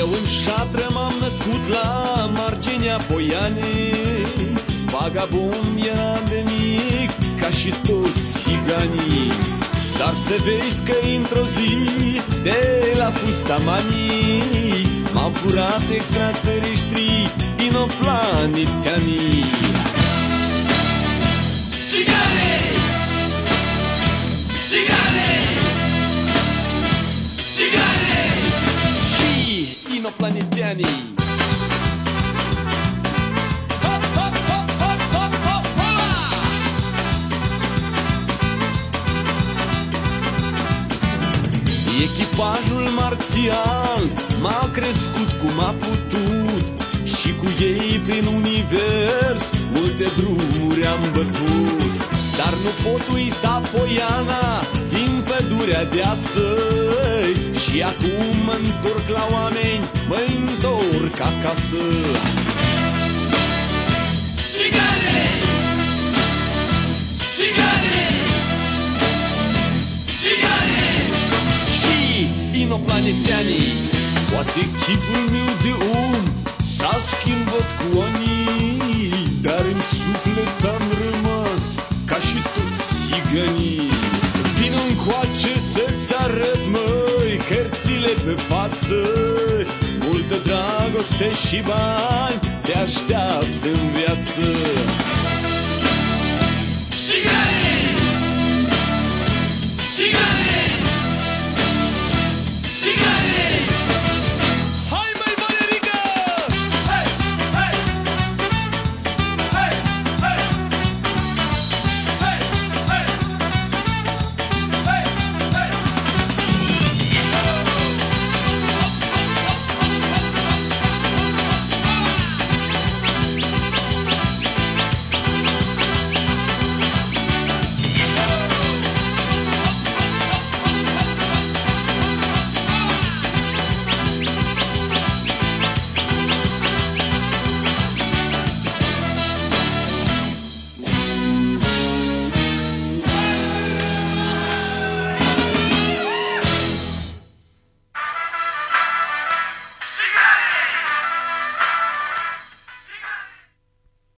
Eu în Șatră m-am născut la marginea Poianei. Vagabond eram de mic, ca și toți țiganii. Dar să vezi că într-o zi, de la Fustamanii, m-am furat extraterestrii inoplanetianii. Țigane! Țigane! Țigane! Și inoplanetianii. Echipajul marțial m-a crescut cum a putut și cu ei prin univers multe drumuri am bătut. Dar nu pot uita Poiana din pădurea de asăi și acum mă întorc la oameni, mă întorc acasă. Țigane! Țigane! Țigane! Inoplanetianii. Poate chipul meu de om s-a schimbat cu anii, dar în suflet am rămas ca și toți țiganii. Vino încoace să-ți arăt, măi, cărțile pe față, multă dragoste și bani te așteaptă în viață.